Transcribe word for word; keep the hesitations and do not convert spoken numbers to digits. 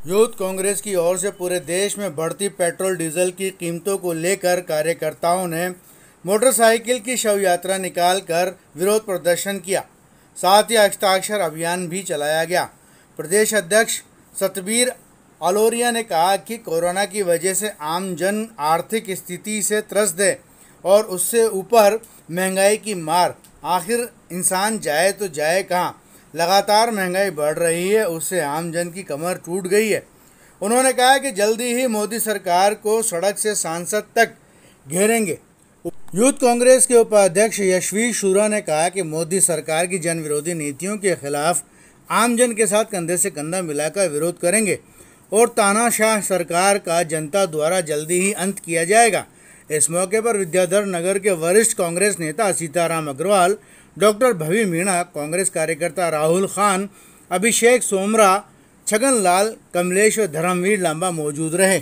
Youth Congress की ओर से पूरे देश में बढ़ती पेट्रोल डीजल की कीमतों को लेकर कार्यकर्ताओं ने मोटरसाइकिल की शव यात्रा निकालकर विरोध प्रदर्शन किया। साथ ही हस्ताक्षर अभियान भी चलाया गया। प्रदेश अध्यक्ष सतबीर अलोरिया ने कहा कि कोरोना की वजह से आम जन आर्थिक स्थिति से त्रस्त है और उससे ऊपर महंगाई की मार, आखिर इंसान जाए तो जाए कहाँ। लगातार महंगाई बढ़ रही है, उससे आम जन की कमर टूट गई है। उन्होंने कहा कि जल्दी ही मोदी सरकार को सड़क से सांसद तक घेरेंगे। यूथ कांग्रेस के उपाध्यक्ष यशवी शुरा ने कहा कि मोदी सरकार की जन विरोधी नीतियों के खिलाफ आम जन के साथ कंधे से कंधा मिलाकर विरोध करेंगे और तानाशाह सरकार का जनता द्वारा जल्दी ही अंत किया जाएगा। इस मौके पर विद्याधर नगर के वरिष्ठ कांग्रेस नेता सीताराम अग्रवाल, डॉक्टर भवी मीणा, कांग्रेस कार्यकर्ता राहुल खान, अभिषेक सोमरा, छगन लाल, कमलेश व धर्मवीर लांबा मौजूद रहे।